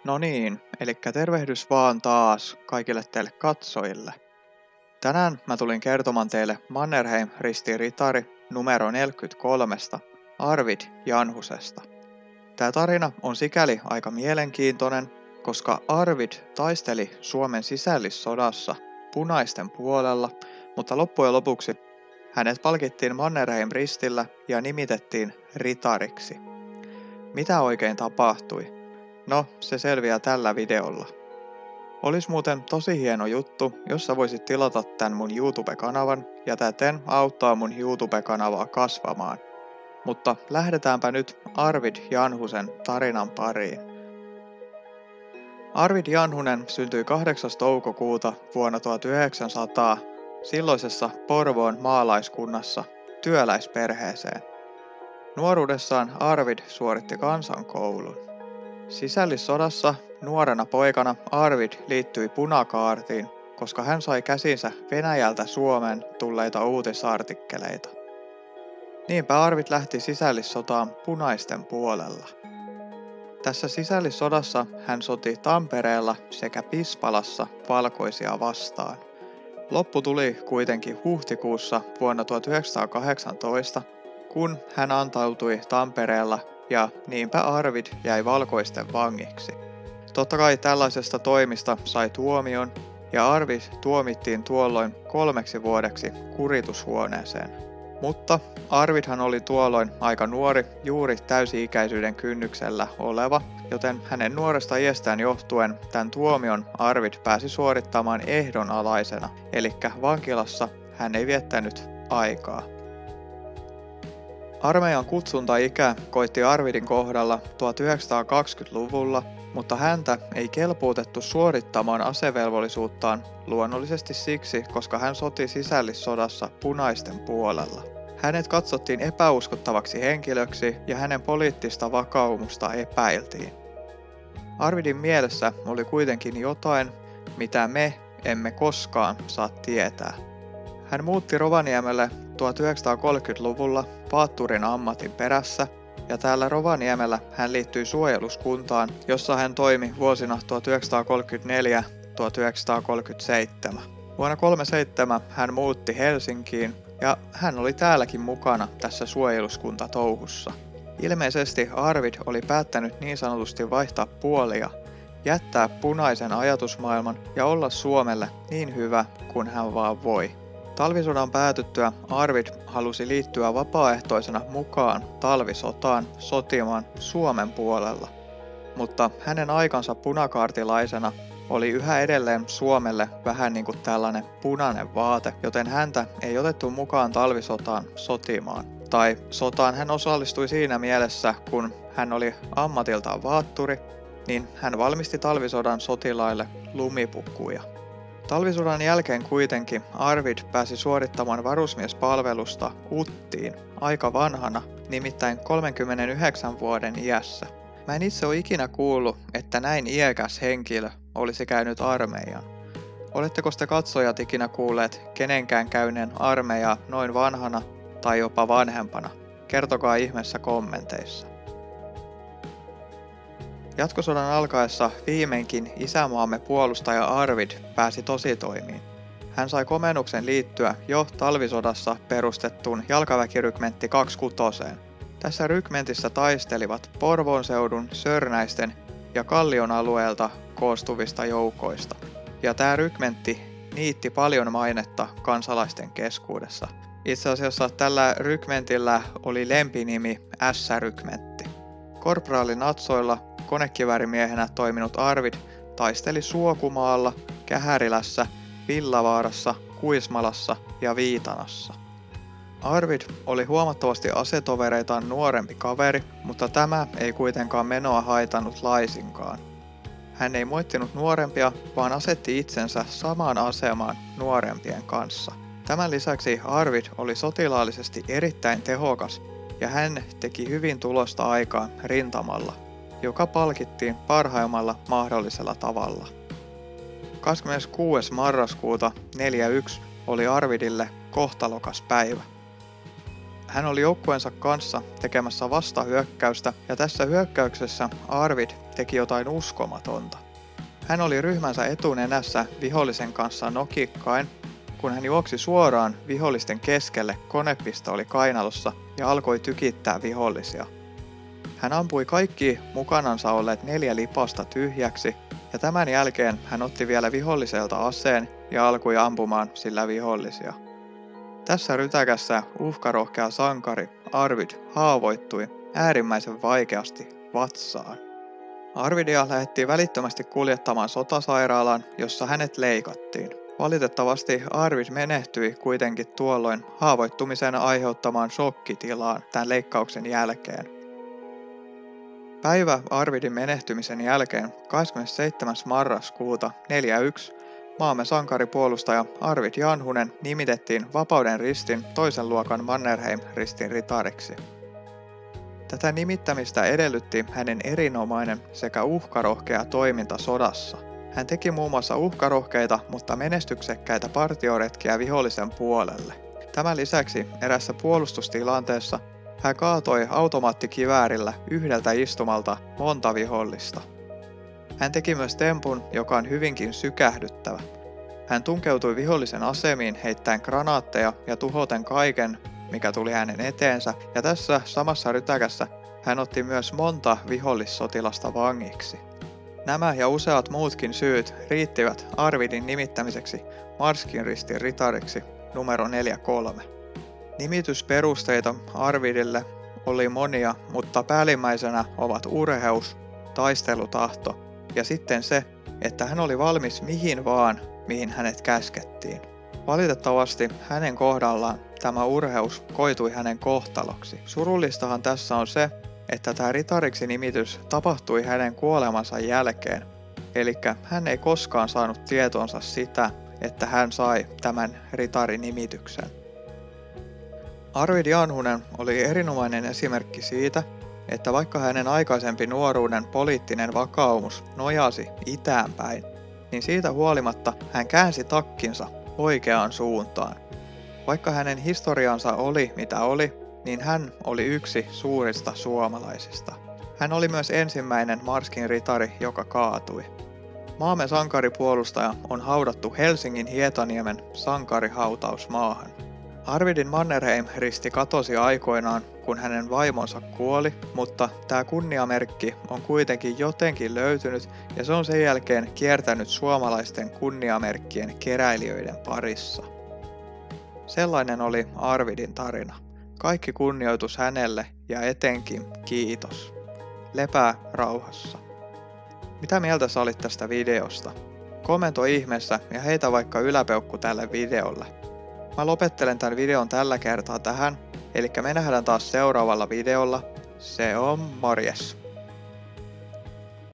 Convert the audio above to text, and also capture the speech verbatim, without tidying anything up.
No niin, eli tervehdys vaan taas kaikille teille katsojille. Tänään mä tulin kertomaan teille Mannerheim Ristin ritari numero neljäkymmentäkolme Arvid Janhusesta. Tää tarina on sikäli aika mielenkiintoinen, koska Arvid taisteli Suomen sisällissodassa punaisten puolella, mutta loppujen lopuksi hänet palkittiin Mannerheim Ristillä ja nimitettiin ritariksi. Mitä oikein tapahtui? No, se selviää tällä videolla. Olis muuten tosi hieno juttu, jos sä voisit tilata tän mun YouTube-kanavan ja täten auttaa mun YouTube-kanavaa kasvamaan. Mutta lähdetäänpä nyt Arvid Janhusen tarinan pariin. Arvid Janhunen syntyi kahdeksas toukokuuta vuonna tuhatyhdeksänsataa silloisessa Porvoon maalaiskunnassa työläisperheeseen. Nuoruudessaan Arvid suoritti kansankoulun. Sisällissodassa nuorena poikana Arvid liittyi punakaartiin, koska hän sai käsinsä Venäjältä Suomeen tulleita uutisartikkeleita. Niinpä Arvid lähti sisällissotaan punaisten puolella. Tässä sisällissodassa hän soti Tampereella sekä Pispalassa valkoisia vastaan. Loppu tuli kuitenkin huhtikuussa vuonna tuhatyhdeksänsataakahdeksantoista, kun hän antautui Tampereella ja niinpä Arvid jäi valkoisten vangiksi. Totta kai tällaisesta toimista sai tuomion ja Arvid tuomittiin tuolloin kolmeksi vuodeksi kuritushuoneeseen. Mutta Arvidhan oli tuolloin aika nuori, juuri täysi-ikäisyyden kynnyksellä oleva, joten hänen nuoresta iästään johtuen tämän tuomion Arvid pääsi suorittamaan ehdonalaisena, eli vankilassa hän ei viettänyt aikaa. Armeijan kutsuntaikä koitti Arvidin kohdalla tuhatyhdeksänsataakaksikymmentäluvulla, mutta häntä ei kelpuutettu suorittamaan asevelvollisuuttaan luonnollisesti siksi, koska hän soti sisällissodassa punaisten puolella. Hänet katsottiin epäuskottavaksi henkilöksi ja hänen poliittista vakaumusta epäiltiin. Arvidin mielessä oli kuitenkin jotain, mitä me emme koskaan saa tietää. Hän muutti Rovaniemelle tuhatyhdeksänsataakolmekymmentäluvulla vaatturin ammatin perässä ja täällä Rovaniemellä hän liittyi suojeluskuntaan, jossa hän toimi vuosina tuhatyhdeksänsataakolmekymmentäneljä tuhatyhdeksänsataakolmekymmentäseitsemän. Vuonna tuhatyhdeksänsataakolmekymmentäseitsemän hän muutti Helsinkiin ja hän oli täälläkin mukana tässä suojeluskuntatouhussa. Ilmeisesti Arvid oli päättänyt niin sanotusti vaihtaa puolia, jättää punaisen ajatusmaailman ja olla Suomelle niin hyvä kuin hän vaan voi. Talvisodan päätyttyä Arvid halusi liittyä vapaaehtoisena mukaan talvisotaan sotimaan Suomen puolella, mutta hänen aikansa punakaartilaisena oli yhä edelleen Suomelle vähän niin kuin tällainen punainen vaate, joten häntä ei otettu mukaan talvisotaan sotimaan. Tai sotaan hän osallistui siinä mielessä, kun hän oli ammatiltaan vaatturi, niin hän valmisti talvisodan sotilaille lumipukkuja. Talvisodan jälkeen kuitenkin Arvid pääsi suorittamaan varusmiespalvelusta Uttiin aika vanhana, nimittäin kolmenkymmenenyhdeksän vuoden iässä. Mä en itse ole ikinä kuullut, että näin iäkäs henkilö olisi käynyt armeijan. Oletteko te katsojat ikinä kuulleet kenenkään käyneen armeijaa noin vanhana tai jopa vanhempana? Kertokaa ihmeessä kommenteissa. Jatkosodan alkaessa viimeinkin isämaamme puolustaja Arvid pääsi tositoimiin. Hän sai komennuksen liittyä jo talvisodassa perustettuun jalkaväkirykmentti kaksikymmentäkuusi. Tässä rykmentissä taistelivat Porvoon seudun Sörnäisten ja Kallion alueelta koostuvista joukoista. Ja tämä rykmentti niitti paljon mainetta kansalaisten keskuudessa. Itse asiassa tällä rykmentillä oli lempinimi S-rykmentti. Korpraalin natsoilla konekiväärimiehenä toiminut Arvid taisteli Suokumaalla, Kähärilässä, Villavaarassa, Kuismalassa ja Viitanassa. Arvid oli huomattavasti asetovereitaan nuorempi kaveri, mutta tämä ei kuitenkaan menoa haitannut laisinkaan. Hän ei moittinut nuorempia, vaan asetti itsensä samaan asemaan nuorempien kanssa. Tämän lisäksi Arvid oli sotilaallisesti erittäin tehokas ja hän teki hyvin tulosta aikaan rintamalla, joka palkittiin parhaimmalla mahdollisella tavalla. kahdeskymmeneskuudes marraskuuta neljäkymmentäyksi oli Arvidille kohtalokas päivä. Hän oli joukkueensa kanssa tekemässä vastahyökkäystä ja tässä hyökkäyksessä Arvid teki jotain uskomatonta. Hän oli ryhmänsä etunenässä vihollisen kanssa nokikkain, kun hän juoksi suoraan vihollisten keskelle konepistooli kainalossa ja alkoi tykittää vihollisia. Hän ampui kaikki mukanansa olleet neljä lipasta tyhjäksi ja tämän jälkeen hän otti vielä viholliselta aseen ja alkoi ampumaan sillä vihollisia. Tässä rytäkässä uhkarohkea sankari Arvid haavoittui äärimmäisen vaikeasti vatsaan. Arvidia lähdettiin välittömästi kuljettamaan sotasairaalaan, jossa hänet leikattiin. Valitettavasti Arvid menehtyi kuitenkin tuolloin haavoittumisen aiheuttamaan shokkitilaan tämän leikkauksen jälkeen. Päivä Arvidin menehtymisen jälkeen kahdeskymmenesseitsemäs marraskuuta neljäkymmentäyksi maamme sankaripuolustaja Arvid Janhunen nimitettiin Vapauden ristin toisen luokan Mannerheim-ristin ritariksi. Tätä nimittämistä edellytti hänen erinomainen sekä uhkarohkea toiminta sodassa. Hän teki muun muassa uhkarohkeita, mutta menestyksekkäitä partioretkiä vihollisen puolelle. Tämän lisäksi erässä puolustustilanteessa hän kaatoi automaattikiväärillä yhdeltä istumalta monta vihollista. Hän teki myös tempun, joka on hyvinkin sykähdyttävä. Hän tunkeutui vihollisen asemiin heittäen granaatteja ja tuhoten kaiken, mikä tuli hänen eteensä, ja tässä samassa rytäkässä hän otti myös monta vihollissotilasta vangiksi. Nämä ja useat muutkin syyt riittivät Arvidin nimittämiseksi Marskin ristin ritariksi numero neljäkymmentäkolme. Nimitysperusteita Arvidille oli monia, mutta päällimmäisenä ovat urheus, taistelutahto ja sitten se, että hän oli valmis mihin vaan, mihin hänet käskettiin. Valitettavasti hänen kohdallaan tämä urheus koitui hänen kohtaloksi. Surullistahan tässä on se, että tämä ritariksi nimitys tapahtui hänen kuolemansa jälkeen, eli hän ei koskaan saanut tietoonsa sitä, että hän sai tämän ritarinnimityksen. Arvid Janhunen oli erinomainen esimerkki siitä, että vaikka hänen aikaisempi nuoruuden poliittinen vakaumus nojasi itään päin, niin siitä huolimatta hän käänsi takkinsa oikeaan suuntaan. Vaikka hänen historiansa oli mitä oli, niin hän oli yksi suurista suomalaisista. Hän oli myös ensimmäinen Marskin ritari, joka kaatui. Maamme sankaripuolustaja on haudattu Helsingin Hietaniemen sankarihautausmaahan. Arvidin Mannerheim-risti katosi aikoinaan, kun hänen vaimonsa kuoli, mutta tämä kunniamerkki on kuitenkin jotenkin löytynyt ja se on sen jälkeen kiertänyt suomalaisten kunniamerkkien keräilijöiden parissa. Sellainen oli Arvidin tarina. Kaikki kunnioitus hänelle ja etenkin kiitos. Lepää rauhassa. Mitä mieltä sä olit tästä videosta? Kommentoi ihmeessä ja heitä vaikka yläpeukku tälle videolle. Mä lopettelen tämän videon tällä kertaa tähän, eli me nähdään taas seuraavalla videolla. Se on morjes!